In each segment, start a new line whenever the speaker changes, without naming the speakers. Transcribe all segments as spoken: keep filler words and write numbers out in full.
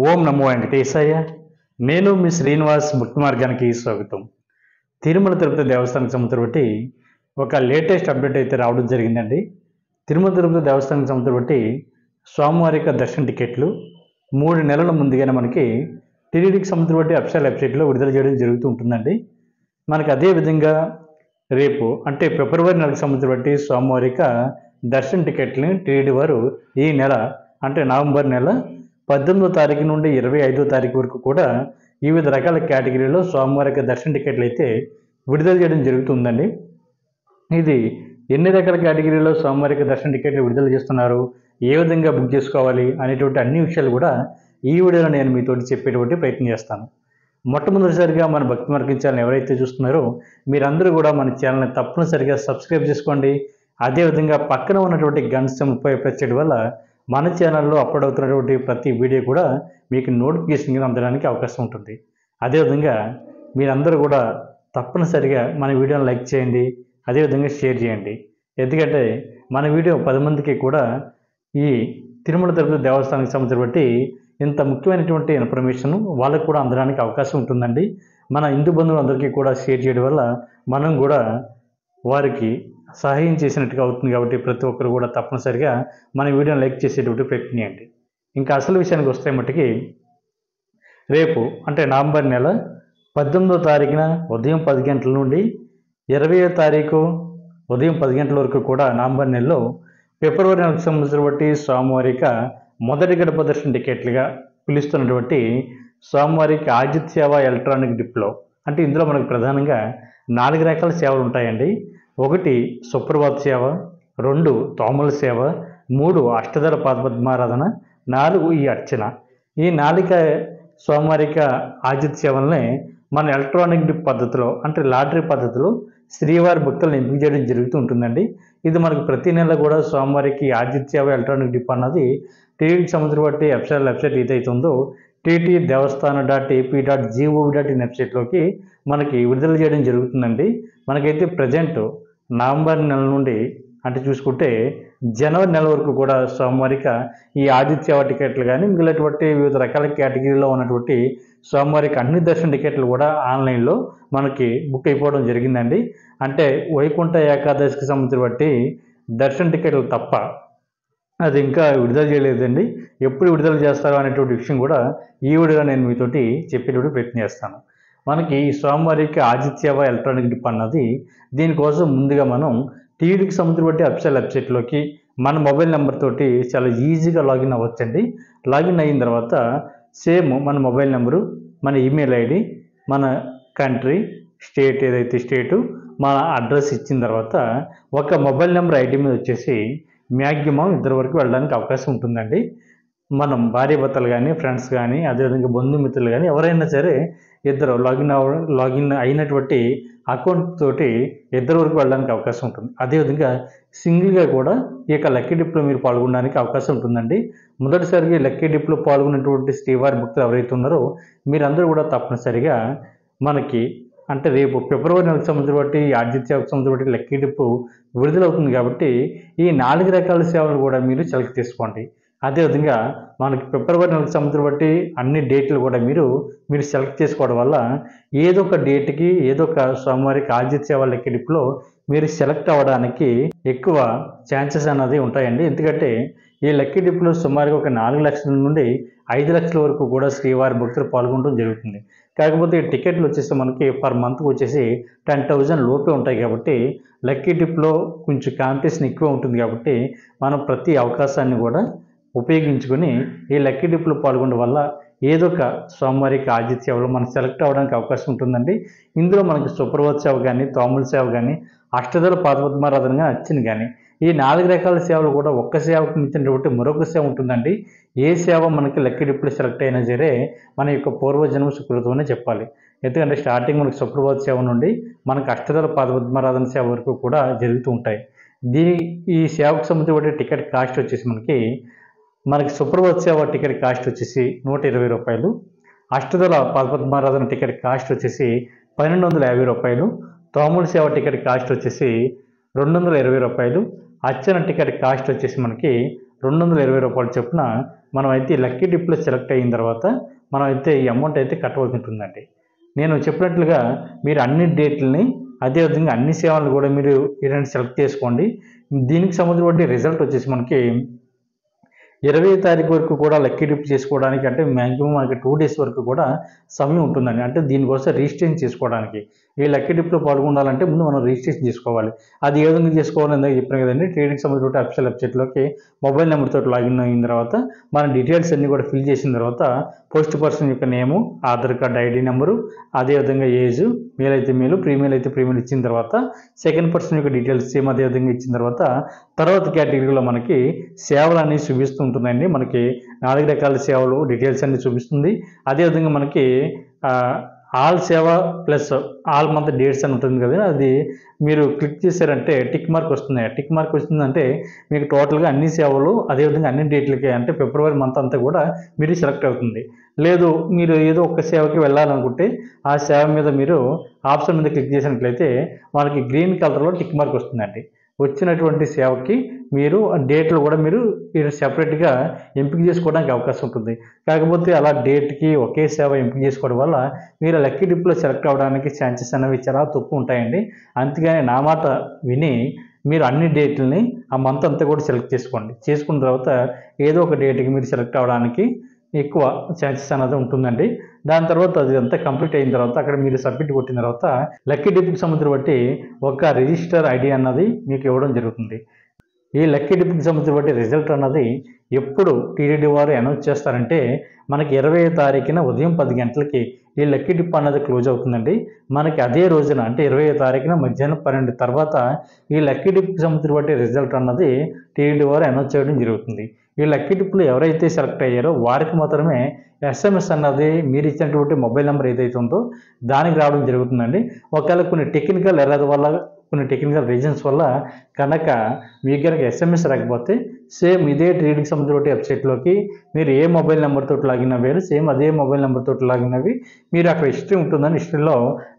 ఓం నమో వెంకటేశాయ. నేను మీ శ్రీనివాస్ భక్తి మార్గానికి స్వాగతం. తిరుమల తిరుపతి దేవస్థానానికి సంబంధించి బట్టి ఒక లేటెస్ట్ అప్డేట్ అయితే రావడం జరిగిందండి. తిరుమల తిరుపతి దేవస్థానానికి సంబంధించి బట్టి స్వామివారి యొక్క దర్శన టికెట్లు మూడు నెలల ముందుగానే మనకి టీటీడీకి సంబంధించి బట్టి అఫీషియల్ వెబ్సైట్లో విడుదల చేయడం జరుగుతూ ఉంటుందండి. మనకి అదేవిధంగా రేపు అంటే ఫిబ్రవరి నెలకు సంబంధించి బట్టి స్వామివారి యొక్క దర్శన టికెట్లని టీటీడీ వారు ఈ నెల అంటే నవంబర్ నెల పద్దెనిమిదో తారీఖు నుండి ఇరవై ఐదో తారీఖు వరకు కూడా వివిధ రకాల కేటగిరీలో స్వామివారి యొక్క దర్శన టికెట్లు అయితే విడుదల చేయడం జరుగుతుందండి. ఇది ఎన్ని రకాల కేటగిరీలో స్వామివారి యొక్క దర్శన టికెట్లు విడుదల చేస్తున్నారు, ఏ విధంగా బుక్ చేసుకోవాలి అనేటువంటి అన్ని విషయాలు కూడా ఈ వీడియోలో నేను మీతోటి చెప్పేటువంటి ప్రయత్నం చేస్తాను. మొట్టమొదటిసారిగా మన భక్తి మార్గం ఛానల్ ఎవరైతే చూస్తున్నారో మీరందరూ కూడా మన ఛానల్ని తప్పనిసరిగా సబ్స్క్రైబ్ చేసుకోండి. అదేవిధంగా పక్కన ఉన్నటువంటి గంట సింబల్ పై ప్రెస్ చేయడం వల్ల మన ఛానల్లో అప్లోడ్ అవుతున్నటువంటి ప్రతి వీడియో కూడా మీకు నోటిఫికేషన్ కింద అందడానికి అవకాశం ఉంటుంది. అదేవిధంగా మీరందరూ కూడా తప్పనిసరిగా మన వీడియోని లైక్ చేయండి, అదేవిధంగా షేర్ చేయండి. ఎందుకంటే మన వీడియో పది మందికి కూడా ఈ తిరుమల తిరుపతి దేవస్థానానికి సంబంధించి బట్టి ఇంత ముఖ్యమైనటువంటి ఇన్ఫర్మేషన్ వాళ్ళకు కూడా అందడానికి అవకాశం ఉంటుందండి. మన హిందూ బంధువులందరికీ కూడా షేర్ చేయడం వల్ల మనం కూడా వారికి సహాయం చేసినట్టుగా అవుతుంది. కాబట్టి ప్రతి ఒక్కరు కూడా తప్పనిసరిగా మన వీడియోని లైక్ చేసేటువంటి ప్రయత్నం చేయండి. ఇంకా అసలు విషయానికి వస్తే మట్టుకి రేపు అంటే నవంబర్ నెల పద్దెనిమిదో తారీఖున ఉదయం పది గంటల నుండి ఇరవయో తారీఖు ఉదయం పది గంటల వరకు కూడా నవంబర్ నెలలో ఫిబ్రవరి నెలకు సంబంధించిన బట్టి స్వామివారిక మొదటి గడప దర్శన టికెట్లుగా పిలుస్తున్నటువంటి స్వామివారికి ఆజిత్ సేవ ఎలక్ట్రానిక్ డిప్లో అంటే ఇందులో మనకు ప్రధానంగా నాలుగు రకాల సేవలు ఉంటాయండి. ఒకటి సుప్రభాత సేవ, రెండు తోమల సేవ, మూడు అష్టదళ పాదపద్మారాధన, నాలుగు ఈ అర్చన. ఈ నాలుక స్వామివారిక ఆజిత్ సేవలనే మన ఎలక్ట్రానిక్ డిప్ పద్ధతిలో అంటే లాటరీ పద్ధతిలో శ్రీవారి భక్తులను ఎంపిక చేయడం జరుగుతూ ఉంటుందండి. ఇది మనకు ప్రతి నెల కూడా స్వామివారికి ఆజిత్ సేవ ఎలక్ట్రానిక్ డిప్ అన్నది టీటీడీకి సంబంధించి బట్టి అఫీషియల్ వెబ్సైట్ ఏదైతే ఉందో TT Devasthanam dot AP dot gov dot in వెబ్సైట్లోకి మనకి విడుదల చేయడం జరుగుతుందండి. మనకైతే ప్రజెంట్ నవంబర్ నెల నుండి అంటే చూసుకుంటే జనవరి నెల వరకు కూడా స్వామివారిక ఈ ఆదిత్య సేవ టికెట్లు కానీ మిగిలినటువంటి వివిధ రకాల కేటగిరీలో ఉన్నటువంటి స్వామివారికి అన్ని దర్శన టికెట్లు కూడా ఆన్లైన్లో మనకి బుక్ అయిపోవడం జరిగిందండి. అంటే వైకుంఠ ఏకాదశికి సంబంధించి బట్టి దర్శన టికెట్లు తప్ప అది ఇంకా విడుదల చేయలేదండి. ఎప్పుడు విడుదల చేస్తారో అనేటువంటి విషయం కూడా ఈ వీడియోలో నేను మీతోటి చెప్పేటువంటి ప్రయత్నం చేస్తాను. మనకి ఈ స్వామివారికి ఆజిత్ సేవ ఎలక్ట్రానిక్ డిప్ అన్నది దీనికోసం ముందుగా మనం టీటీడీకి సంబంధించి బట్టి అఫీషియల్ వెబ్సైట్లోకి మన మొబైల్ నెంబర్ తోటి చాలా ఈజీగా లాగిన్ అవ్వచ్చండి. లాగిన్ అయిన తర్వాత సేమ్ మన మొబైల్ నెంబరు, మన ఈమెయిల్ ఐడి, మన కంట్రీ స్టేట్ ఏదైతే స్టేటు మన అడ్రస్ ఇచ్చిన తర్వాత ఒక మొబైల్ నెంబర్ ఐడి మీద వచ్చేసి మ్యాక్సిమం ఇద్దరు వరకు వెళ్ళడానికి అవకాశం ఉంటుందండి. మనం భార్య భర్తలు కానీ ఫ్రెండ్స్ కానీ అదేవిధంగా బంధుమిత్రులు కానీ ఎవరైనా సరే ఇద్దరు లాగిన్ అవ లాగిన్ అయినటువంటి అకౌంట్ తోటి ఇద్దరు వరకు వెళ్ళడానికి అవకాశం ఉంటుంది. అదేవిధంగా సింగిల్గా కూడా ఈ యొక్క లక్కీ డిప్లో మీరు పాల్గొనడానికి అవకాశం ఉంటుందండి. మొదటిసారిగా లక్కీ డిప్లో పాల్గొన్నటువంటి శ్రీవారి భక్తులు ఎవరైతే ఉన్నారో మీరందరూ కూడా తప్పనిసరిగా మనకి అంటే రేపు ఫిబ్రవరి నెలకు సంబంధించి బట్టి ఆదిత్య సేవకు సంబంధించి బట్టి లక్కీ డిప్ విడుదలవుతుంది. కాబట్టి ఈ నాలుగు రకాల సేవలు కూడా మీరు సెలెక్ట్ చేసుకోండి. అదేవిధంగా మనకి ఫిబ్రవరి నెలకు సంబంధించి బట్టి అన్ని డేట్లు కూడా మీరు మీరు సెలెక్ట్ చేసుకోవడం వల్ల ఏదో ఒక డేట్కి ఏదో ఒక స్వామివారికి ఆజిత్ సేవ లక్కీ డిప్లో మీరు సెలెక్ట్ అవ్వడానికి ఎక్కువ ఛాన్సెస్ అన్నది ఉంటాయండి. ఎందుకంటే ఈ లక్కీ డిప్లో సుమారుగా ఒక నాలుగు లక్షల నుండి ఐదు లక్షల వరకు కూడా శ్రీవారి భక్తులు పాల్గొనడం జరుగుతుంది. కాకపోతే ఈ టికెట్లు వచ్చేసి మనకి పర్ మంత్కి వచ్చేసి టెన్ థౌజండ్ లోపే ఉంటాయి. కాబట్టి లక్కీ డిప్లో కొంచెం కాంపిటీషన్ ఎక్కువ ఉంటుంది. కాబట్టి మనం ప్రతి అవకాశాన్ని కూడా ఉపయోగించుకొని ఈ లక్కీ డిప్లో పాల్గొనడం వల్ల ఏదో ఒక స్వామివారికి ఆజిత్ సేవలో మనం సెలెక్ట్ అవ్వడానికి అవకాశం ఉంటుందండి. ఇందులో మనకి సుప్రభాత సేవ కానీ తోమల సేవ కానీ అష్టదళ పాదపద్మారాధన కానీ అర్చన కానీ ఈ నాలుగు రకాల సేవలు కూడా ఒక్క సేవకు మించినటువంటి మరొక సేవ ఉంటుందండి. ఏ సేవ మనకి లక్కీ డిప్లో సెలెక్ట్ అయినా సరే మన యొక్క పూర్వజన్మ సుకృతం అనే చెప్పాలి. ఎందుకంటే స్టార్టింగ్ మనకి సుప్రభాత సేవ నుండి మనకి అష్టదళ పాదపద్మారాధన సేవ వరకు కూడా జరుగుతూ ఉంటాయి. దీని ఈ సేవకు సంబంధించిన టికెట్ కాస్ట్ వచ్చేసి మనకి మనకి సుప్రభాత సేవ టికెట్ కాస్ట్ వచ్చేసి నూట ఇరవై రూపాయలు, అష్టదళ పాదపద్మారాధన టికెట్ కాస్ట్ వచ్చేసి పన్నెండు వందల యాభై రూపాయలు, తోమల సేవ టికెట్ కాస్ట్ వచ్చేసి రెండు వందల ఇరవై రూపాయలు, అర్చన టికెట్ కాస్ట్ వచ్చేసి మనకి రెండు వందల ఇరవై రూపాయలు చొప్పున మనం అయితే లక్కీ డిప్లో సెలెక్ట్ అయిన తర్వాత మనం అయితే ఈ అమౌంట్ అయితే కట్టవలసి ఉంటుందండి. నేను చెప్పినట్లుగా మీరు అన్ని డేట్లని అదేవిధంగా అన్ని సేవలను కూడా మీరు ఏంటంటే సెలెక్ట్ చేసుకోండి. దీనికి సంబంధించిన రిజల్ట్ వచ్చేసి మనకి ఇరవై తారీఖు వరకు కూడా లక్కీ డిప్ చేసుకోవడానికి, అంటే మ్యాక్సిమం మనకి టూ డేస్ వరకు కూడా సమయం ఉంటుందండి. అంటే దీనికోసం రిజిస్ట్రేషన్ చేసుకోవడానికి, ఈ లక్కీ డిప్లో పాల్గొనాలంటే ముందు మనం రిజిస్ట్రేషన్ చేసుకోవాలి. అది ఏ విధంగా చేసుకోవాలని ఇందాక చెప్పాను కదండి. ట్రేడింగ్ సంబంధించిన అఫీషియల్ వెబ్సైట్లోకి మొబైల్ నెంబర్ తోటి లాగిన్ అయిన తర్వాత మన డీటెయిల్స్ అన్నీ కూడా ఫిల్ చేసిన తర్వాత ఫస్ట్ పర్సన్ యొక్క name, Aadhaar card ID number, అదేవిధంగా ఏజ్, మేల్ అయితే మేలు, ప్రీమేల్ అయితే ప్రీమేల్ ఇచ్చిన తర్వాత సెకండ్ పర్సన్ యొక్క డీటెయిల్స్ సేమ్ అదేవిధంగా ఇచ్చిన తర్వాత తర్వాత కేటగిరీలో మనకి సేవలు అనేవి చూపిస్తూ ఉంటుందండి. మనకి నాలుగు రకాల సేవలు డీటెయిల్స్ అన్ని చూపిస్తుంది. అదేవిధంగా మనకి ఆల్ సేవ ప్లస్ ఆల్ మంత్ డేట్స్ అని ఉంటుంది కదా, అది మీరు క్లిక్ చేశారంటే టిక్ మార్క్ వస్తుంది. టిక్ మార్క్ వస్తుందంటే మీకు టోటల్గా అన్ని సేవలు అదేవిధంగా అన్ని డేట్లకి, అంటే ఫిబ్రవరి మంత్ అంతా కూడా మీరు సెలెక్ట్ అవుతుంది. లేదు మీరు ఏదో ఒక సేవకి వెళ్ళాలనుకుంటే ఆ సేవ మీద మీరు ఆప్షన్ మీద క్లిక్ చేసినట్లయితే మనకి గ్రీన్ కలర్లో టిక్ మార్క్ వస్తుందండి. వచ్చినటువంటి సేవకి మీరు డేట్లు కూడా మీరు సెపరేట్గా ఎంపిక చేసుకోవడానికి అవకాశం ఉంటుంది. కాకపోతే అలా డేట్కి ఒకే సేవ ఎంపిక చేసుకోవడం వల్ల మీరు లక్కీ డిప్లో సెలెక్ట్ అవ్వడానికి ఛాన్సెస్ అనేవి చాలా తక్కువ ఉంటాయండి. అంతేగాని నా మాట విని మీరు అన్ని డేట్లని ఆ మంత్ అంతా కూడా సెలెక్ట్ చేసుకోండి. చేసుకున్న తర్వాత ఏదో ఒక డేట్కి మీరు సెలెక్ట్ అవ్వడానికి ఎక్కువ ఛాన్సెస్ అనేది ఉంటుందండి. దాని తర్వాత అది అంతా కంప్లీట్ అయిన తర్వాత అక్కడ మీరు సబ్మిట్ కొట్టిన తర్వాత లక్కీ డిప్కి సంబంధించి బట్టి ఒక రిజిస్టర్ ఐడి అన్నది మీకు ఇవ్వడం జరుగుతుంది. ఈ లక్కీ డిప్కి సంబంధించి బట్టి రిజల్ట్ అన్నది ఎప్పుడు టీడీడీ వారు అనౌన్స్ చేస్తారంటే మనకి ఇరవై తారీఖున ఉదయం పది గంటలకి ఈ లక్కీ డిప్ అన్నది క్లోజ్ అవుతుందండి. మనకి అదే రోజున అంటే ఇరవై తారీఖున మధ్యాహ్నం పన్నెండు తర్వాత ఈ లక్కీ డిప్కి సంబంధించి బట్టి రిజల్ట్ అన్నది టీడీడీ వారు అనౌన్స్ చేయడం జరుగుతుంది. ఈ లక్కీ డిప్లో ఎవరైతే సెలెక్ట్ అయ్యారో వారికి మాత్రమే ఎస్ఎంఎస్ అన్నది మీరు ఇచ్చినటువంటి మొబైల్ నెంబర్ ఏదైతే ఉందో దానికి రావడం జరుగుతుందండి. ఒకవేళ కొన్ని టెక్నికల్ ఎర్రర్ వల్ల కొన్ని టెక్నికల్ రీజన్స్ వల్ల కనుక మీకు కనుక ఎస్ఎంఎస్ రాకపోతే సేమ్ ఇదే ట్రేడింగ్ సంబంధించిన వెబ్సైట్లోకి మీరు ఏ మొబైల్ నెంబర్ తోటి లాగిన్ అవ్వారు సేమ్ అదే మొబైల్ నెంబర్ తోటి లాగిన్ అవి మీరు అక్కడ హిస్టరీ ఉంటుందండి. హిస్టరీలో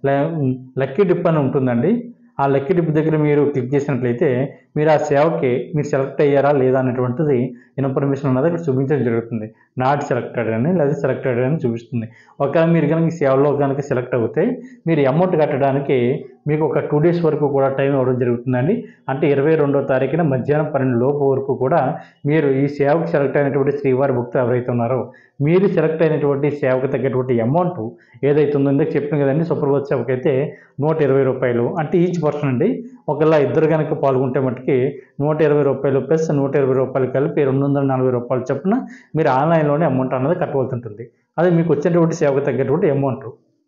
లక్కీ డిప్ అని ఉంటుందండి. ఆ లక్కీ డిప్ దగ్గర మీరు క్లిక్ చేసినట్లయితే మీరు ఆ సేవకి మీరు సెలెక్ట్ అయ్యారా లేదా అనేటువంటిది ఇన్ఫర్మేషన్ అన్నది అక్కడ చూపించడం జరుగుతుంది. నాట్ సెలెక్టెడ్ అని లేదా సెలెక్టెడ్ అని చూపిస్తుంది. ఒకవేళ మీరు కనుక ఈ సేవలో కనుక సెలెక్ట్ అవుతే మీరు అమౌంట్ కట్టడానికి మీకు ఒక టూ డేస్ వరకు కూడా టైం ఇవ్వడం జరుగుతుందండి. అంటే ఇరవై రెండో తారీఖున మధ్యాహ్నం పన్నెండు లోపు వరకు కూడా మీరు ఈ సేవకు సెలెక్ట్ అయినటువంటి శ్రీవారి భక్తులు ఎవరైతే ఉన్నారో మీరు సెలెక్ట్ అయినటువంటి సేవకు తగ్గటువంటి అమౌంట్ ఏదైతే ఉందో ఇందాక చెప్పిన కదండి. సూపర్వైజర్ సేవకి అయితే నూట ఇరవై రూపాయలు అంటే ఈచ్ పర్సన్ అండి. ఒకవేళ ఇద్దరు కనుక పాల్గొంటే మట్టుకి నూట ఇరవై రూపాయలు ప్లస్ నూట ఇరవై రూపాయలు కలిపి రెండు వందల నలభై రూపాయలు చొప్పున మీరు ఆన్లైన్లోనే అమౌంట్ అన్నది కట్టవలసి ఉంటుంది. అది మీకు వచ్చేటువంటి సేవకు తగ్గటువంటి అమౌంట్.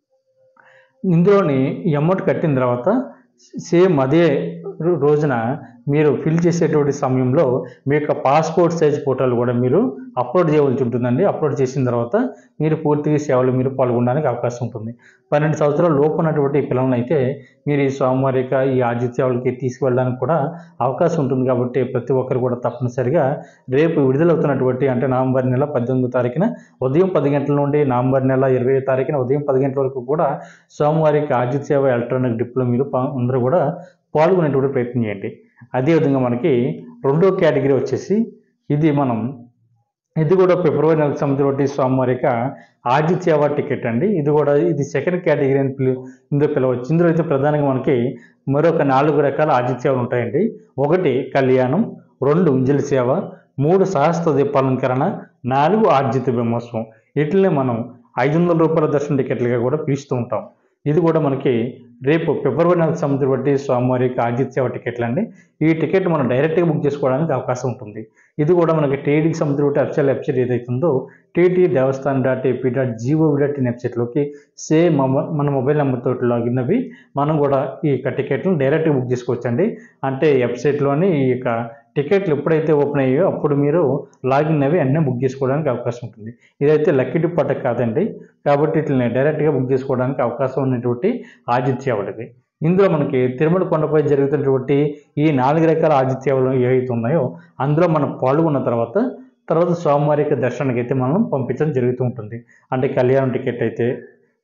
ఇందులోని ఈ అమౌంట్ కట్టిన తర్వాత సేమ్ అదే రోజున మీరు ఫిల్ చేసేటువంటి సమయంలో మీ యొక్క పాస్పోర్ట్ సైజ్ ఫోటోలు కూడా మీరు అప్లోడ్ చేయవలసి ఉంటుందండి. అప్లోడ్ చేసిన తర్వాత మీరు పూర్తిగా సేవలు మీరు పాల్గొనడానికి అవకాశం ఉంటుంది. పన్నెండు సంవత్సరాల లోపు ఉన్నటువంటి పిల్లలను అయితే మీరు ఈ సోమవారిక ఈ ఆర్జిత సేవలకి తీసుకువెళ్ళడానికి కూడా అవకాశం ఉంటుంది. కాబట్టి ప్రతి ఒక్కరు కూడా తప్పనిసరిగా రేపు విడుదలవుతున్నటువంటి అంటే నవంబర్ నెల పద్దెనిమిదో తారీఖున ఉదయం పది గంటల నుండి నవంబర్ నెల ఇరవై తారీఖున ఉదయం పది గంటల వరకు కూడా సోమవారిక ఆర్జిత సేవ ఎలక్ట్రానిక్ డిప్లో మీరు అందరూ కూడా పాల్గొనేటువంటి ప్రయత్నం చేయండి. అదేవిధంగా మనకి రెండో కేటగిరీ వచ్చేసి ఇది మనం ఇది కూడా ఫిబ్రవరి నెలకు సంబంధించిన సోమవారిక ఆర్జిత సేవ టికెట్ అండి. ఇది కూడా ఇది సెకండ్ కేటగిరీ అని పిలు ఇందులో పిలవచ్చు. ఇందులో అయితే ప్రధానంగా మనకి మరొక నాలుగు రకాల ఆర్జిత సేవలు ఉంటాయండి. ఒకటి కళ్యాణం, రెండు ఉంజలి సేవ, మూడు సహస్ర దీపాలంకరణ, నాలుగు ఆర్జిత బ్రహ్మోత్సవం. వీటిని మనం ఐదు వందల రూపాయల దర్శన టికెట్లుగా కూడా పిలుస్తూ ఉంటాం. ఇది కూడా మనకి రేపు ఫిబ్రవరి నెలకు సంబంధించి సోమవారికి ఆర్జిత సేవ టికెట్లు అండి. ఈ టికెట్ మనం డైరెక్ట్గా బుక్ చేసుకోవడానికి అవకాశం ఉంటుంది. ఇది కూడా మనకి టీటీడీకి సంబంధించిన అఫీషియల్ వెబ్సైట్ ఏదైతే ఉందో TT Devasthanam dot AP dot gov dot in వెబ్సైట్లోకి సేమ్ మన మొబైల్ నెంబర్ తోటి లాగిన్ అవి మనం కూడా ఈ యొక్క టికెట్లను డైరెక్ట్గా బుక్ చేసుకోవచ్చండి. అంటే వెబ్సైట్లోని ఈ యొక్క టికెట్లు ఎప్పుడైతే ఓపెన్ అయ్యాయో అప్పుడు మీరు లాగిన్ అవి అన్నీ బుక్ చేసుకోవడానికి అవకాశం ఉంటుంది. ఇదైతే లక్కీ డిప్ పట్ట కాదండి. కాబట్టి వీటిని డైరెక్ట్గా బుక్ చేసుకోవడానికి అవకాశం ఉన్నటువంటి ఆర్జిత సేవలవి. ఇందులో మనకి తిరుమల కొండపై జరుగుతున్నటువంటి ఈ నాలుగు రకాల ఆర్జిత సేవలు ఏవైతే ఉన్నాయో అందులో మనం పాల్గొన్న తర్వాత తర్వాత సోమవారిక దర్శనానికి అయితే మనం పంపించడం జరుగుతూ ఉంటుంది. అంటే కళ్యాణం టికెట్ అయితే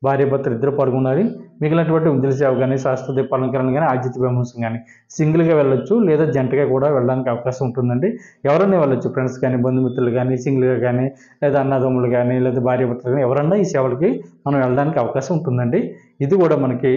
భార్యాభర్తలు ఇద్దరు పాల్గొనాలి. మిగిలినటువంటి ఉంజలి సేవ కానీ, శాస్త్ర దీపాలంకరణ కానీ, ఆజిత్య బ్రహ్మోత్సవం కానీ సింగిల్గా వెళ్ళొచ్చు, లేదా జంటగా కూడా వెళ్ళడానికి అవకాశం ఉంటుందండి. ఎవరైనా వెళ్ళొచ్చు, ఫ్రెండ్స్ కానీ, బంధుమిత్రులు కానీ, సింగిల్గా కానీ, లేదా అన్నదమ్ములు కానీ, లేదా భార్యాభర్తలు కానీ ఎవరన్నా ఈ సేవలకి మనం వెళ్ళడానికి అవకాశం ఉంటుందండి. ఇది కూడా మనకి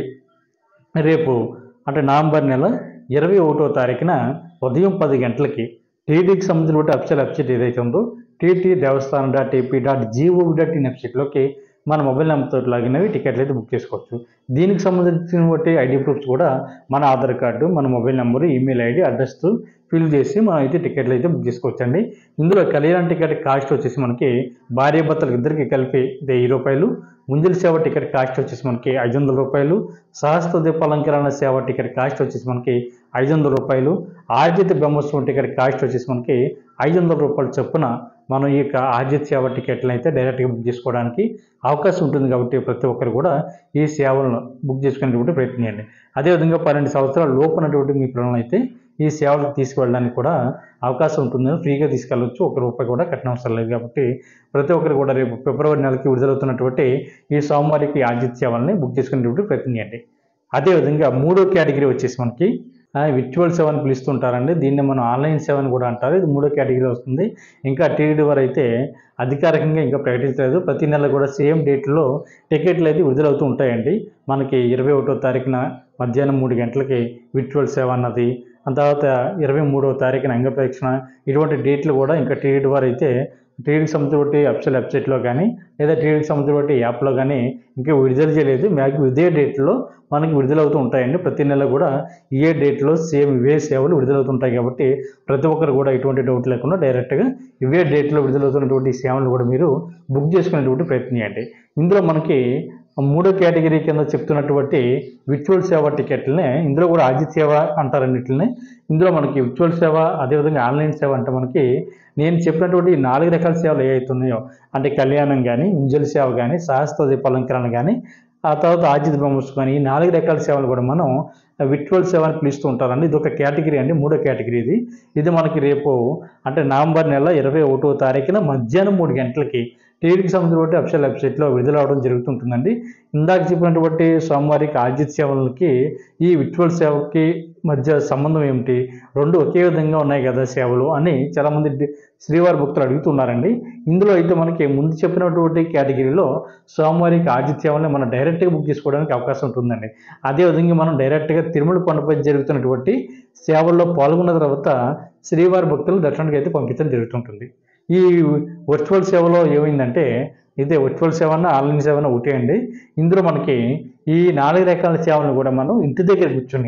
రేపు అంటే నవంబర్ నెల ఇరవై ఒకటో తారీఖున ఉదయం పది గంటలకి టీటీకి సంబంధించిన అఫీషియల్ వెబ్సైట్ ఏదైతే ఉందో TT Devasthanam dot AP dot gov dot in వెబ్సైట్లోకి మన మొబైల్ నెంబర్తో లాగిన్ అవి టికెట్లు అయితే బుక్ చేసుకోవచ్చు. దీనికి సంబంధించిన బట్టి ఐడి ప్రూఫ్స్ కూడా మన ఆధార్ కార్డు, మన మొబైల్ నెంబరు, ఈమెయిల్ ఐడి, అడ్రస్తో ఫిల్ చేసి మనం అయితే టికెట్లు అయితే బుక్ చేసుకోవచ్చండి. ఇందులో కళ్యాణ టికెట్ కాస్ట్ వచ్చేసి మనకి భార్యాభర్తలకు ఇద్దరికి కలిపి వెయ్యి రూపాయలు, ముంజలి సేవ టికెట్ కాస్ట్ వచ్చేసి మనకి ఐదు వందల రూపాయలు, సహస్ర దీపాలంకరణ సేవ టికెట్ కాస్ట్ వచ్చేసి మనకి ఐదు వందల రూపాయలు, ఆర్జిత బ్రహ్మోత్సవం టికెట్ కాస్ట్ వచ్చేసి మనకి ఐదు వందల రూపాయల చొప్పున మనం ఈ యొక్క ఆర్జిత సేవ టికెట్లను అయితే డైరెక్ట్గా బుక్ చేసుకోవడానికి అవకాశం ఉంటుంది. కాబట్టి ప్రతి ఒక్కరు కూడా ఈ సేవలను బుక్ చేసుకునేటువంటి ప్రయత్నం చేయండి. అదేవిధంగా పన్నెండు సంవత్సరాల లోపు ఉన్నటువంటి మీ పిల్లలను అయితే ఈ సేవలకు తీసుకువెళ్ళడానికి కూడా అవకాశం ఉంటుంది. ఫ్రీగా తీసుకెళ్ళవచ్చు, ఒక రూపాయి కూడా కట్టనవసరం లేదు. కాబట్టి ప్రతి ఒక్కరు కూడా రేపు ఫిబ్రవరి నెలకి విడుదలవుతున్నటువంటి ఈ సోమవారికి ఆర్జిత సేవల్ని బుక్ చేసుకునేటువంటి ప్రయత్నం చేయండి. అదేవిధంగా మూడో కేటగిరీ వచ్చేసి మనకి విర్చువల్ సేవ అని పిలుస్తుంటారండి. దీన్ని మనం ఆన్లైన్ సేవ అని కూడా అంటారు. ఇది మూడో కేటగిరీ వస్తుంది. ఇంకా టీటీడీ వారు అయితే అధికారికంగా ఇంకా ప్రకటించలేదు. ప్రతి నెల కూడా సేమ్ డేట్లో టికెట్లు అయితే విడుదలవుతూ ఉంటాయండి. మనకి ఇరవై ఒకటో తారీఖున మధ్యాహ్నం మూడు గంటలకి విర్చువల్ సేవ అన్నది, ఆ తర్వాత ఇరవై మూడవ తారీఖున అంగప్రదక్షిణ, ఇటువంటి డేట్లు కూడా ఇంకా టీటీడీ వారు అయితే టీటీడీకి సంబంధించి అఫీషియల్ వెబ్సైట్లో కానీ, లేదా టీటీడీకి సంబంధించి యాప్లో కానీ ఇంకా విడుదల చేయలేదు. మ్యాక్సిమం ఇదే డేట్లో మనకి విడుదలవుతూ ఉంటాయండి. ప్రతి నెల కూడా ఏ డేట్లో సేమ్ ఇవే సేవలు విడుదలవుతుంటాయి. కాబట్టి ప్రతి ఒక్కరు కూడా ఎటువంటి డౌట్ లేకుండా డైరెక్ట్గా ఇవే డేట్లో విడుదలవుతున్నటువంటి సేవలు కూడా మీరు బుక్ చేసుకునేటువంటి ప్రయత్నం చేయండి. ఇందులో మనకి మూడో కేటగిరీ కింద చెప్తున్నటువంటి విర్చువల్ సేవ టికెట్లనే ఇందులో కూడా ఆర్జిత సేవ అంటారన్నిటిని. ఇందులో మనకి విర్చువల్ సేవ, అదేవిధంగా ఆన్లైన్ సేవ అంటే మనకి నేను చెప్పినటువంటి నాలుగు రకాల సేవలు ఏవైతే ఉన్నాయో అంటే కళ్యాణం కానీ, ఉంజలి సేవ కానీ, సహస్ర దీపాలంకరణ కానీ, ఆ తర్వాత ఆర్జిత బ్రహ్మోత్సవం కానీ, ఈ నాలుగు రకాల సేవలు కూడా మనం విర్చువల్ సేవ అని పిలుస్తూ ఉంటారండి. ఇది ఒక కేటగిరీ అండి, మూడో కేటగిరీ ఇది. ఇది మనకి రేపు అంటే నవంబర్ నెల ఇరవై ఒకటో తారీఖున మధ్యాహ్నం మూడు గంటలకి టీటీకి సంబంధించిన అఫీషియల్ వెబ్సైట్లో విడుదల అవడం జరుగుతుంటుందండి. ఇందాక చెప్పినటువంటి సోమవారికి ఆర్జిత సేవలకి ఈ విర్చువల్ సేవకి మధ్య సంబంధం ఏమిటి, రెండు ఒకే విధంగా ఉన్నాయి కదా సేవలు అని చాలామంది శ్రీవారి భక్తులు అడుగుతున్నారండి. ఇందులో అయితే మనకి ముందు చెప్పినటువంటి కేటగిరీలో సోమవారికి ఆర్జిత సేవల్ని మనం డైరెక్ట్గా బుక్ చేసుకోవడానికి అవకాశం ఉంటుందండి. అదేవిధంగా మనం డైరెక్ట్గా తిరుమల కొండపై జరుగుతున్నటువంటి సేవల్లో పాల్గొన్న తర్వాత శ్రీవారి భక్తులు దర్శనానికి అయితే పంపించడం జరుగుతుంటుంది. ఈ వర్చువల్ సేవలో ఏమైందంటే ఇదే వర్చువల్ సేవ అన్న ఆన్లైన్ సేవ అన్న ఒకటే అండి. ఇందులో మనకి ఈ నాలుగు రకాల సేవలను కూడా మనం ఇంటి దగ్గర కూర్చొని,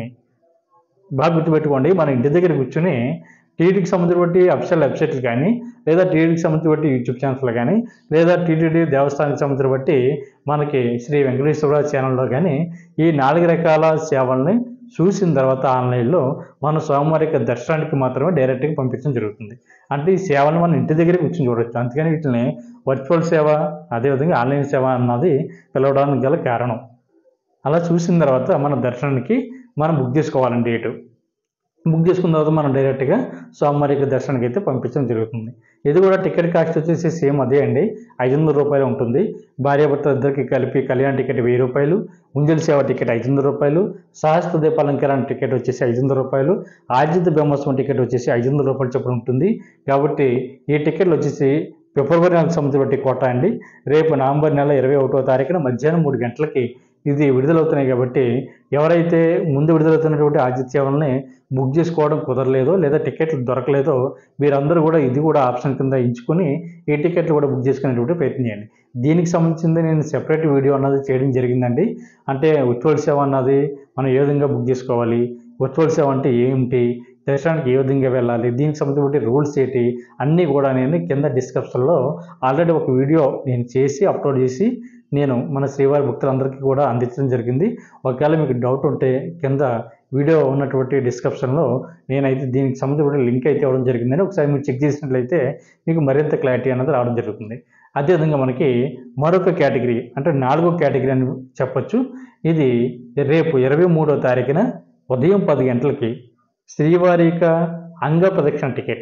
బాగా గుర్తుపెట్టుకోండి, మన ఇంటి దగ్గర కూర్చొని టీటీకి సంబంధించి అఫీషియల్ వెబ్సైట్లు కానీ, లేదా టీటీకి సంబంధించి యూట్యూబ్ ఛానల్స్లో కానీ, లేదా టీటీడీ దేవస్థానానికి సంబంధించి మనకి శ్రీ వెంకటేశ్వర ఛానల్లో కానీ ఈ నాలుగు రకాల సేవల్ని చూసిన తర్వాత ఆన్లైన్లో మనం సోమవారికి దర్శనానికి మాత్రమే డైరెక్ట్గా పంపించడం జరుగుతుంది. అంటే ఈ సేవలను మనం ఇంటి దగ్గర కూర్చొని చూడవచ్చు. అందుకని వీటిని వర్చువల్ సేవ, అదేవిధంగా ఆన్లైన్ సేవ అన్నది పిలవడానికి గల కారణం. అలా చూసిన తర్వాత మన దర్శనానికి మనం బుక్ చేసుకోవాలండి. డేటు బుక్ చేసుకున్న తర్వాత మనం డైరెక్ట్గా సోమవారికి దర్శనానికి అయితే పంపించడం జరుగుతుంది. ఇది కూడా టికెట్ కాస్ట్ వచ్చేసి సేమ్ అదే అండి, ఐదు వందల రూపాయలు ఉంటుంది. భార్యాభర్త ఇద్దరికి కలిపి కళ్యాణ టికెట్ వెయ్యి రూపాయలు, ఉంజలి సేవ టికెట్ ఐదు వందల రూపాయలు, సహస్ర దీపాలంకరణ టికెట్ వచ్చేసి ఐదు వందల రూపాయలు, ఆర్జిత బ్రహ్మోత్సవం టికెట్ వచ్చేసి ఐదు వందల రూపాయలు చొప్పున ఉంటుంది. కాబట్టి ఈ టికెట్లు వచ్చేసి ఫిబ్రవరి నెలకు సంబంధించిన కోట అండి. రేపు నవంబర్ నెల ఇరవై ఒకటో తారీఖున మధ్యాహ్నం మూడు గంటలకి ఇది విడుదలవుతున్నాయి. కాబట్టి ఎవరైతే ముందు విడుదలవుతున్నటువంటి ఆర్జిత సేవల్ని బుక్ చేసుకోవడం కుదరలేదో, లేదా టికెట్లు దొరకలేదో మీరందరూ కూడా ఇది కూడా ఆప్షన్ కింద ఎంచుకొని ఈ టికెట్లు కూడా బుక్ చేసుకునేటువంటి ప్రయత్నం చేయండి. దీనికి సంబంధించింది నేను సెపరేట్ వీడియో అన్నది చేయడం జరిగిందండి. అంటే వర్చువల్ సేవ అన్నది మనం ఏ విధంగా బుక్ చేసుకోవాలి, వర్చువల్ సేవ అంటే ఏమిటి, దర్శనానికి ఏ విధంగా వెళ్ళాలి, దీనికి సంబంధించిన రూల్స్ ఏంటి అన్నీ కూడా నేను కింద డిస్క్రిప్షన్లో ఆల్రెడీ ఒక వీడియో నేను చేసి అప్లోడ్ చేసి నేను మన శ్రీవారి భక్తులందరికీ కూడా అందించడం జరిగింది. ఒకవేళ మీకు డౌట్ ఉంటే కింద వీడియో ఉన్నటువంటి డిస్క్రిప్షన్లో నేనైతే దీనికి సంబంధించిన లింక్ అయితే ఇవ్వడం జరిగిందని ఒకసారి మీరు చెక్ చేసినట్లయితే మీకు మరింత క్లారిటీ అన్నది రావడం జరుగుతుంది. అదేవిధంగా మనకి మరొక కేటగిరీ అంటే నాలుగో కేటగిరీ అని చెప్పొచ్చు. ఇది రేపు ఇరవై మూడో తారీఖున ఉదయం పది గంటలకి శ్రీవారి యొక్క అంగ ప్రదక్షిణ టికెట్లు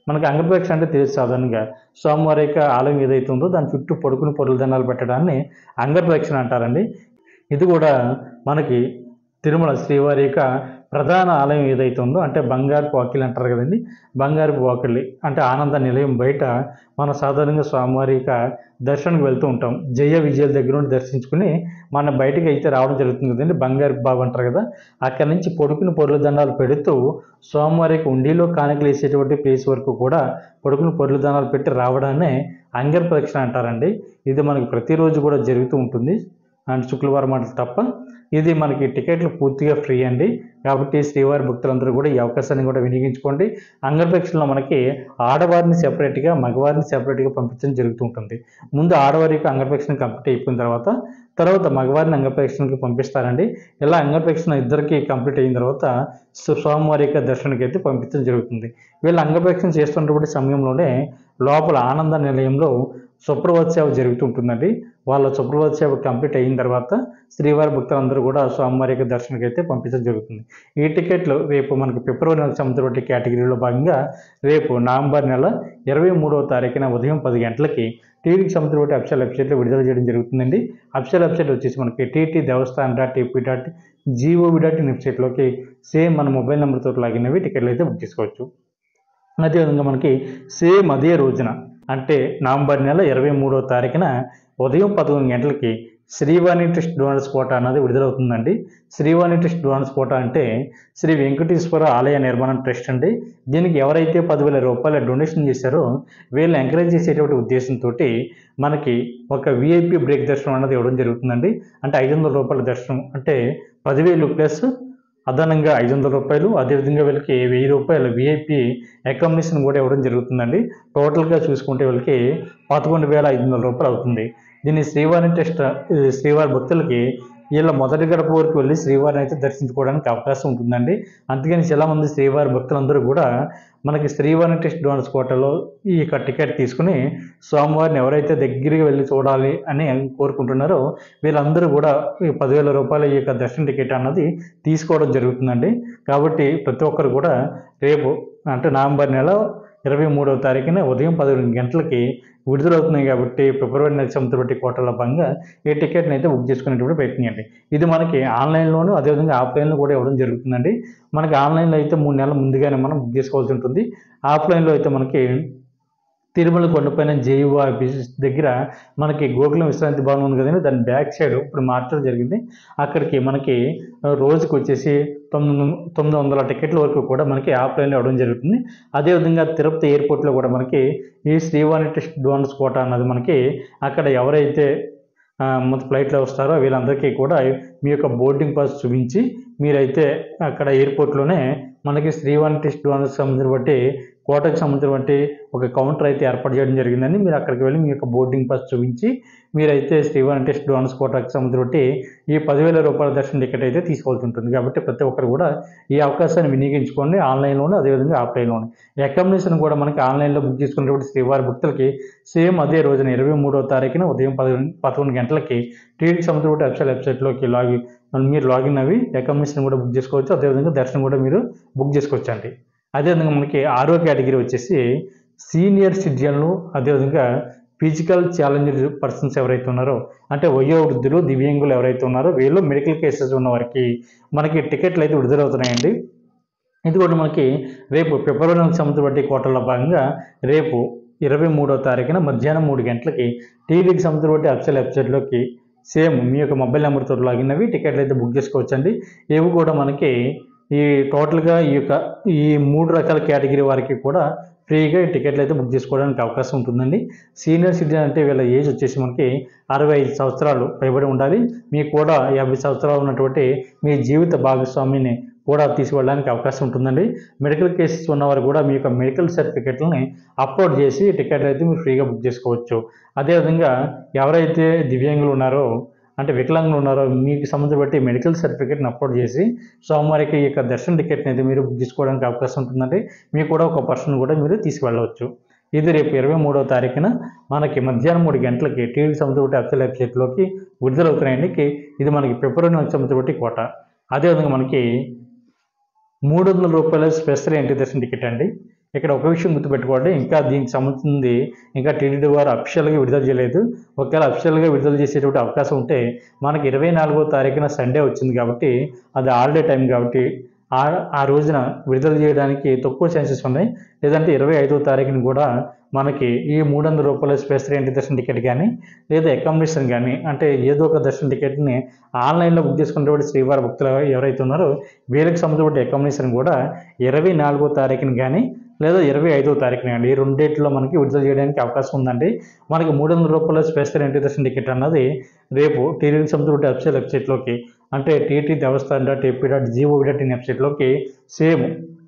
మనకి అంగప్రదక్షిణ అంటే తెలుసు సాధారణంగా స్వామివారి యొక్క ఆలయం ఏదైతే ఉందో దాని చుట్టూ పొడుకుని పొరుల దండాలు పెట్టడాన్ని అంగప్రదక్షిణ అంటారండి. ఇది కూడా మనకి తిరుమల శ్రీవారి యొక్క ప్రధాన ఆలయం ఏదైతే ఉందో అంటే బంగారు వాకిలి అంటారు కదండి, బంగారు వాకిలి అంటే ఆనంద నిలయం బయట మనం సాధారణంగా స్వామివారి యొక్క దర్శనానికి వెళ్తూ ఉంటాం. జయ విజయాల దగ్గర నుండి దర్శించుకుని మన బయటికి అయితే రావడం జరుగుతుంది కదండి, బంగారు బాబు అంటారు కదా. అక్కడి నుంచి పొడుకుని పొరుల దండాలు పెడుతూ స్వామివారికి ఉండిలో కానుకలు వేసేటువంటి ప్లేస్ వరకు కూడా పొడుకుని పొరుల దండాలు పెట్టి రావడాన్ని అంగర ప్రదక్షిణ అంటారండి. ఇది మనకి ప్రతిరోజు కూడా జరుగుతూ ఉంటుంది, అండ్ శుక్రవారం మాట తప్ప. ఇది మనకి టికెట్లు పూర్తిగా ఫ్రీ అండి. కాబట్టి శ్రీవారి భక్తులందరూ కూడా ఈ అవకాశాన్ని కూడా వినియోగించుకోండి. అంగప్రదక్షిణలో మనకి ఆడవారిని సెపరేట్గా మగవారిని సెపరేట్గా పంపించడం జరుగుతూ ఉంటుంది. ముందు ఆడవారి యొక్క అంగప్రదక్షిణ కంప్లీట్ అయిపోయిన తర్వాత తర్వాత మగవారిని అంగప్రదక్షిణకి పంపిస్తారండి. ఇలా అంగప్రదక్షిణ ఇద్దరికి కంప్లీట్ అయిన తర్వాత స్వామివారి యొక్క దర్శనానికి అయితే పంపించడం జరుగుతుంది. వీళ్ళు అంగప్రదక్షిణ చేస్తున్నటువంటి సమయంలోనే లోపల ఆనంద నిలయంలో సుప్రభాత సేవ జరుగుతూ ఉంటుందండి. వాళ్ళ సుప్రభాత సేవ కంప్లీట్ అయిన తర్వాత శ్రీవారి భక్తులందరూ కూడా స్వామివారి యొక్క దర్శనానికి అయితే పంపించడం జరుగుతుంది. ఈ టికెట్లు రేపు మనకి ఫిబ్రవరి నెలకు సంబంధించిన కేటగిరీలో భాగంగా రేపు నవంబర్ నెల ఇరవై మూడవ తారీఖున ఉదయం పది గంటలకి టీటీకి సంబంధించిన అఫీషియల్ వెబ్సైట్లో విడుదల చేయడం జరుగుతుందండి. అఫీషియల్ వెబ్సైట్ వచ్చేసి మనకి TT Devasthanam dot AP dot gov dot in వెబ్సైట్లోకి సేమ్ మన మొబైల్ నెంబర్తో లాగిన్ అవి టికెట్లు అయితే బుక్ చేసుకోవచ్చు. అదేవిధంగా మనకి సేమ్ అదే రోజున అంటే నవంబర్ నెల ఇరవై మూడవ తారీఖున ఉదయం పదకొండు గంటలకి శ్రీవాణి ట్రస్ట్ డోనర్స్ కోటా అన్నది విడుదలవుతుందండి. శ్రీవాణి ట్రస్ట్ డోనర్స్ కోటా అంటే శ్రీ వెంకటేశ్వర ఆలయ నిర్మాణం ట్రస్ట్ అండి. దీనికి ఎవరైతే పదివేల రూపాయల డొనేషన్ చేశారో వీళ్ళని ఎంకరేజ్ చేసేటువంటి ఉద్దేశంతో మనకి ఒక విఐపి బ్రేక్ దర్శనం అన్నది ఇవ్వడం జరుగుతుందండి. అంటే ఐదు వందల రూపాయల దర్శనం అంటే పదివేలు ప్లస్ అదనంగా ఐదు వందల రూపాయలు, అదేవిధంగా వీళ్ళకి వెయ్యి రూపాయలు విఐపి అకామిడేషన్ కూడా ఇవ్వడం జరుగుతుందండి. టోటల్గా చూసుకుంటే వీళ్ళకి పదకొండు వేల ఐదు వందల రూపాయలు అవుతుంది. దీన్ని శ్రీవారి టెస్ట్ శ్రీవారి భక్తులకి వీళ్ళ మొదటి గడప వరకు వెళ్ళి శ్రీవారిని అయితే దర్శించుకోవడానికి అవకాశం ఉంటుందండి. అందుకని చాలామంది శ్రీవారి భక్తులందరూ కూడా మనకి శ్రీవారి టెస్ట్ డోనర్స్ కోటాలో ఈ యొక్క టికెట్ తీసుకుని స్వామివారిని ఎవరైతే దగ్గరికి వెళ్ళి చూడాలి అని కోరుకుంటున్నారో వీళ్ళందరూ కూడా ఈ పదివేల రూపాయల ఈ యొక్క దర్శన టికెట్ అన్నది తీసుకోవడం జరుగుతుందండి. కాబట్టి ప్రతి ఒక్కరు కూడా రేపు అంటే నవంబర్ నెల ఇరవై మూడవ తారీఖున ఉదయం పదకొండు గంటలకి విడుదలవుతున్నాయి కాబట్టి ఫిబ్రవరి నెల సంబంధించిన కోటాల భాగంగా ఈ టికెట్ని అయితే బుక్ చేసుకునేటువంటి ప్రయత్నం చేయండి. ఇది మనకి ఆన్లైన్లోను అదేవిధంగా ఆఫ్లైన్లో కూడా ఇవ్వడం జరుగుతుందండి. మనకి ఆన్లైన్లో అయితే మూడు నెలల ముందుగానే మనం బుక్ చేసుకోవాల్సి ఉంటుంది. ఆఫ్లైన్లో అయితే మనకి తిరుమల కొండపైన జేయూ ఆఫీస్ దగ్గర మనకి గోకులం విశ్రాంతి భవనం ఉంది కదండి, దాని బ్యాక్ సైడ్ ఇప్పుడు మార్చడం జరిగింది. అక్కడికి మనకి రోజుకి వచ్చేసి తొమ్మిది తొమ్మిది వందల టికెట్ల వరకు కూడా మనకి ఆఫ్లైన్లో ఇవ్వడం జరుగుతుంది. అదేవిధంగా తిరుపతి ఎయిర్పోర్ట్లో కూడా మనకి ఈ శ్రీవాణి టెస్ట్ డోనర్స్ కోటా అన్నది మనకి అక్కడ ఎవరైతే మన ఫ్లైట్లో వస్తారో వీళ్ళందరికీ కూడా మీ యొక్క బోర్డింగ్ పాస్ చూపించి మీరైతే అక్కడ ఎయిర్పోర్ట్లోనే మనకి శ్రీవాణి టెస్ట్ డోనర్స్ సంబంధించిన బట్టి కోటకు సంబంధించినటువంటి ఒక కౌంటర్ అయితే ఏర్పాటు చేయడం జరిగిందండి. మీరు అక్కడికి వెళ్ళి మీ యొక్క బోర్డింగ్ పాస్ చూపించి మీరైతే శ్రీవాణి టెస్ట్ డోనర్స్ కోటకు సంబంధించినటువంటి ఈ పదివేల రూపాయల దర్శన టికెట్ అయితే తీసుకోవాల్సి ఉంటుంది. కాబట్టి ప్రతి ఒక్కరు కూడా ఈ అవకాశాన్ని వినియోగించుకోండి, ఆన్లైన్లోనే అదేవిధంగా ఆఫ్లైన్లోనే. అకామిడేషన్ కూడా మనకి ఆన్లైన్లో బుక్ చేసుకునేటువంటి శ్రీవారి భక్తులకి సేమ్ అదే రోజున ఇరవై మూడవ తారీఖున ఉదయం పది పదకొండు గంటలకి టీటీకి సంబంధించిన అఫీషియల్ వెబ్సైట్లోకి లాగి మీరు లాగిన్ అవి అకామిడేషన్ కూడా బుక్ చేసుకోవచ్చు, అదేవిధంగా దర్శనం కూడా మీరు బుక్ చేసుకోవచ్చు అండి. అదేవిధంగా మనకి ఆరో కేటగిరీ వచ్చేసి సీనియర్ సిటిజన్లు, అదేవిధంగా ఫిజికల్ ఛాలెంజ్డ్ పర్సన్స్ ఎవరైతే ఉన్నారో అంటే వయోవృద్ధులు దివ్యాంగులు ఎవరైతే ఉన్నారో వీళ్ళు మెడికల్ కేసెస్ ఉన్న వారికి మనకి టికెట్లు అయితే విడుదలవుతున్నాయండి. ఇది కూడా మనకి రేపు ఫిబ్రవరి నెలకు సంబంధించిన కోటల్లో భాగంగా రేపు ఇరవై మూడో తారీఖున మధ్యాహ్నం మూడు గంటలకి టీవీకి సంబంధించిన అఫీషియల్ వెబ్సైట్లోకి సేమ్ మీ యొక్క మొబైల్ నెంబర్తో లాగిన్ అవి టికెట్లు అయితే బుక్ చేసుకోవచ్చండి. ఇవి కూడా మనకి ఈ టోటల్గా ఈ యొక్క ఈ మూడు రకాల కేటగిరీ వారికి కూడా ఫ్రీగా ఈ టికెట్లు అయితే బుక్ చేసుకోవడానికి అవకాశం ఉంటుందండి. సీనియర్ సిటిజన్ అంటే వీళ్ళ ఏజ్ వచ్చేసి మనకి అరవై ఐదు సంవత్సరాలు పైబడి ఉండాలి. మీకు కూడా యాభై సంవత్సరాలు ఉన్నటువంటి మీ జీవిత భాగస్వామిని కూడా తీసుకెళ్ళడానికి అవకాశం ఉంటుందండి. మెడికల్ కేసెస్ ఉన్నవారు కూడా మీ యొక్క మెడికల్ సర్టిఫికెట్లని అప్లోడ్ చేసి టికెట్లు అయితే మీరు ఫ్రీగా బుక్ చేసుకోవచ్చు. అదేవిధంగా ఎవరైతే దివ్యాంగులు ఉన్నారో అంటే వికలాంగులు ఉన్నారో మీకు సంబంధించి బట్టి మెడికల్ సర్టిఫికేట్ని అప్లోడ్ చేసి సోమవారికి ఈ యొక్క దర్శన టికెట్ని అయితే మీరు బుక్ చేసుకోవడానికి అవకాశం ఉంటుందండి. మీకు కూడా ఒక పర్సన్ కూడా మీరు తీసుకువెళ్ళవచ్చు. ఇది రేపు ఇరవై మూడవ తారీఖున మనకి మధ్యాహ్నం మూడు గంటలకి టీవీకి సంబంధించిన అఫీషియల్ వెబ్సైట్లోకి విడుదలవుతున్నాయండి. ఇది మనకి ఫిబ్రవరి నెలకు సంబంధించిన కోట. అదేవిధంగా మనకి మూడు వందల రూపాయల స్పెషల్ ఎంట్రీ దర్శన టికెట్ అండి. ఇక్కడ ఒక విషయం గుర్తుపెట్టుకోండి, ఇంకా దీనికి సంబంధించింది ఇంకా టీటీడీ వారు అఫీషియల్గా విడుదల చేయలేదు. ఒకవేళ అఫీషియల్గా విడుదల చేసేటువంటి అవకాశం ఉంటే మనకి ఇరవై నాలుగో తారీఖున సండే వచ్చింది కాబట్టి అది హాలిడే టైం కాబట్టి ఆ ఆ రోజున విడుదల చేయడానికి తక్కువ ఛాన్సెస్ ఉన్నాయి. లేదంటే ఇరవై ఐదో తారీఖున కూడా మనకి ఈ మూడు వందల రూపాయల స్పెషల్ ఎంట్రీ దర్శన టికెట్ కానీ లేదా అకామిడేషన్ కానీ అంటే ఏదో ఒక దర్శన టికెట్ని ఆన్లైన్లో బుక్ చేసుకునేటువంటి శ్రీవారి భక్తులు ఎవరైతే ఉన్నారో వీళ్ళకి సంబంధించిన అకామిడేషన్ కూడా ఇరవై నాలుగో తారీఖున కానీ లేదా ఇరవై ఐదో తారీఖున కానీ ఈ రెండు డేట్లో మనకి విడుదల చేయడానికి అవకాశం ఉందండి. మనకి మూడు వందల రూపాయల స్పెషల్ ఎంట్రీ దర్శన టికెట్ అన్నది రేపు టీటీడీకి సంబంధించిన అఫీషియల్ వెబ్సైట్లోకి అంటే TT Devasthan dot AP dot gov dot in వెబ్సైట్లోకి సేమ్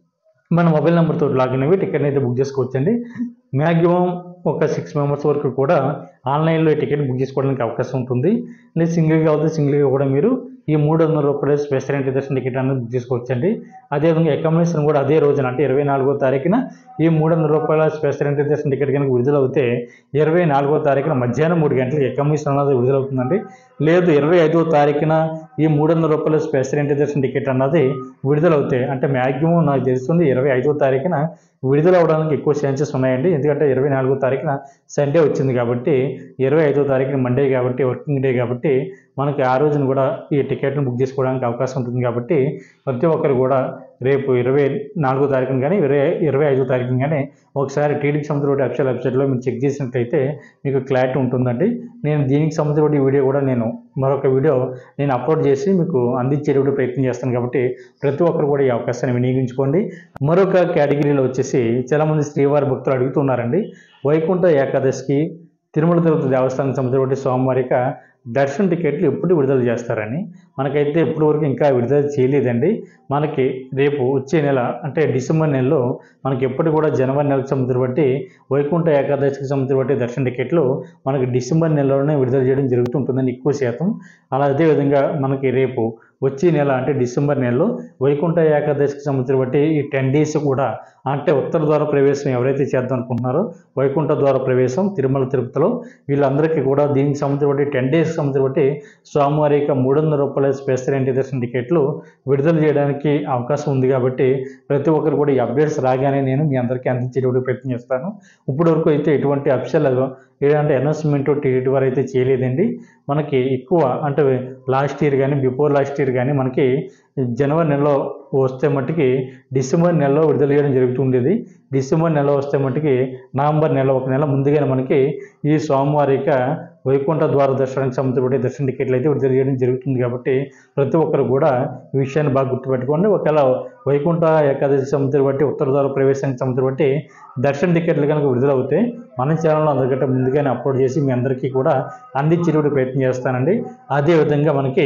మన మొబైల్ నెంబర్తో లాగిన్ అయ్యి టికెట్ అయితే బుక్ చేసుకోవచ్చండి. మ్యాక్సిమం ఒక సిక్స్ మెంబర్స్ వరకు కూడా ఆన్లైన్లో టికెట్ బుక్ చేసుకోవడానికి అవకాశం ఉంటుంది. లేదు సింగిల్గా అవుతుంది, సింగిల్గా కూడా మీరు ఈ మూడు వందల రూపాయల స్పెషల్ ఎంట్రీ దర్శన టికెట్ అనేది బుక్ చేసుకోవచ్చండి. అదేవిధంగా అకామిడేషన్ కూడా అదే రోజున అంటే ఇరవై నాలుగో తారీఖున ఈ మూడు వందల రూపాయల స్పెషల్ ఎంట్రీ దర్శన టికెట్ కనుక విడుదలవుతే ఇరవై నాలుగో తారీఖున మధ్యాహ్నం మూడు గంటలకి అకామిడేషన్ అనేది విడుదలవుతుందండి. లేదు ఇరవై ఐదో తారీఖున ఈ మూడు వందల రూపాయల స్పెషల్ ఎంట్రీ దర్శన టికెట్ అన్నది విడుదలవుతాయి అంటే మ్యాక్సిమం నాకు తెలుస్తుంది ఇరవై ఐదో తారీఖున విడుదల అవడానికి ఎక్కువ ఛాన్సెస్ ఉన్నాయండి. ఎందుకంటే ఇరవై నాలుగో తారీఖున సండే వచ్చింది కాబట్టి ఇరవై ఐదో తారీఖున మండే కాబట్టి వర్కింగ్ డే కాబట్టి మనకి ఆ రోజున కూడా ఈ టికెట్ను బుక్ చేసుకోవడానికి అవకాశం ఉంటుంది. కాబట్టి ప్రతి ఒక్కరు కూడా రేపు ఇరవై నాలుగో తారీఖున కానీ ఇరవై ఇరవై ఐదో తారీఖున కానీ ఒకసారి టీటీడీకి సంబంధించిన అఫీషియల్ వెబ్సైట్లో మీరు చెక్ చేసినట్లయితే మీకు క్లారిటీ ఉంటుందండి. నేను దీనికి సంబంధించిన వీడియో కూడా నేను మరొక వీడియో నేను అప్లోడ్ చేసి మీకు అందించేటువంటి ప్రయత్నం చేస్తాను కాబట్టి ప్రతి ఒక్కరు కూడా ఈ అవకాశాన్ని వినియోగించుకోండి. మరొక కేటగిరీలో వచ్చేసి చాలామంది శ్రీవారి భక్తులు అడుగుతున్నారండి, వైకుంఠ ఏకాదశికి తిరుమల తిరుపతి దేవస్థానం సంబంధించిన స్వామివారిక దర్శన టికెట్లు ఎప్పుడు విడుదల చేస్తారని. మనకైతే ఇప్పటి వరకు ఇంకా విడుదల చేయలేదండి. మనకి రేపు వచ్చే నెల అంటే డిసెంబర్ నెలలో మనకి ఎప్పటి కూడా జనవరి నెలకు సంబంధించి బట్టి వైకుంఠ ఏకాదశికి సంబంధించి బట్టి దర్శన టికెట్లు మనకి డిసెంబర్ నెలలోనే విడుదల చేయడం జరుగుతుంటుందని ఎక్కువ శాతం. అలా అదేవిధంగా మనకి రేపు వచ్చే నెల అంటే డిసెంబర్ నెలలో వైకుంఠ ఏకాదశికి సంబంధించి బట్టి ఈ టెన్ డేస్ కూడా అంటే ఉత్తర ద్వార ప్రవేశం ఎవరైతే చేద్దాం అనుకుంటున్నారో వైకుంఠ ద్వార ప్రవేశం తిరుమల తిరుపతిలో వీళ్ళందరికీ కూడా దీనికి సంబంధించి బట్టి టెన్ డేస్ సంబంధించి బట్టి స్వామివారి యొక్క మూడు వందల రూపాయల స్పెషల్ ఎంట్రీ దర్శన టికెట్లు విడుదల చేయడానికి అవకాశం ఉంది. కాబట్టి ప్రతి ఒక్కరు కూడా ఈ అప్డేట్స్ రాగానే నేను మీ అందరికీ అందించేటువంటి ప్రయత్నం చేస్తాను. ఇప్పటి వరకు అయితే ఎటువంటి అఫీషియల్ ఏదంటే అనౌన్స్మెంట్ టీటీడీ వారు అయితే చేయలేదండి. మనకి ఎక్కువ అంటే లాస్ట్ ఇయర్ కానీ బిఫోర్ లాస్ట్ ఇయర్ కానీ మనకి జనవరి నెలలో వస్తే మట్టుకి డిసెంబర్ నెలలో విడుదల చేయడం జరుగుతుండేది. డిసెంబర్ నెలలో వస్తే మట్టుకి నవంబర్ నెల ఒక నెల ముందుగానే మనకి ఈ స్వామివారిక వైకుంఠ ద్వార దర్శనానికి సంబంధించిన దర్శన టికెట్లు అయితే విడుదల చేయడం జరుగుతుంది. కాబట్టి ప్రతి ఒక్కరు కూడా ఈ విషయాన్ని బాగా గుర్తుపెట్టుకోండి. ఒకవేళ వైకుంఠ ఏకాదశి సంబంధించి బట్టి ఉత్తర ద్వార ప్రవేశానికి సంబంధించి బట్టి దర్శన టికెట్లు కనుక విడుదలవుతే మన ఛానల్లో అందరికంటే ముందుగానే అప్లోడ్ చేసి మీ అందరికీ కూడా అందించేటువంటి ప్రయత్నం చేస్తానండి. అదేవిధంగా మనకి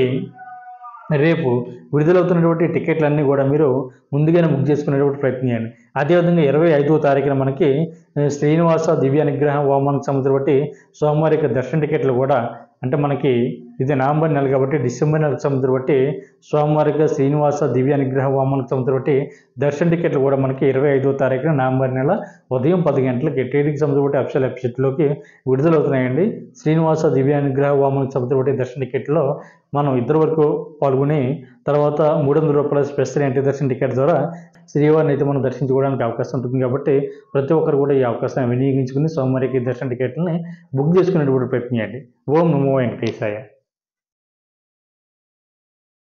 రేపు విడుదలవుతున్నటువంటి టికెట్లన్నీ కూడా మీరు ముందుగానే బుక్ చేసుకునేటువంటి ప్రయత్నం చేయండి. అదేవిధంగా ఇరవై ఐదో తారీఖున మనకి శ్రీనివాస దివ్య అనుగ్రహ హోమానికి సంబంధించి బట్టి సోమవారి యొక్క దర్శన టికెట్లు కూడా అంటే మనకి ఇది నవంబర్ నెల కాబట్టి డిసెంబర్ నెలకు సంబంధించి బట్టి సోమవారిగా శ్రీనివాస దివ్య అనుగ్రహ హోమానికి సంబంధించి బట్టి దర్శన టికెట్లు కూడా మనకి ఇరవై ఐదో తారీఖున నవంబర్ నెల ఉదయం పది గంటలకి టీటీడీకి సంబంధించి బట్టి అఫీషియల్ వెబ్సైట్లోకి విడుదలవుతున్నాయండి. శ్రీనివాస దివ్య అనుగ్రహ హోమానికి సంబంధించి బట్టి దర్శన టికెట్లో మనం ఇద్దరు వరకు పాల్గొని తర్వాత మూడు వందల రూపాయల స్పెషల్ ఎంట్రీ దర్శన టికెట్ ద్వారా శ్రీవారిని అయితే మనం దర్శించుకోవడానికి అవకాశం ఉంటుంది. కాబట్టి ప్రతి ఒక్కరు కూడా ఈ అవకాశాన్ని వినియోగించుకుని సోమవారికి దర్శన టికెట్లని బుక్ చేసుకునేటువంటి ప్రయత్నం చేయండి. ఓం నమో వెంకటేశాయ.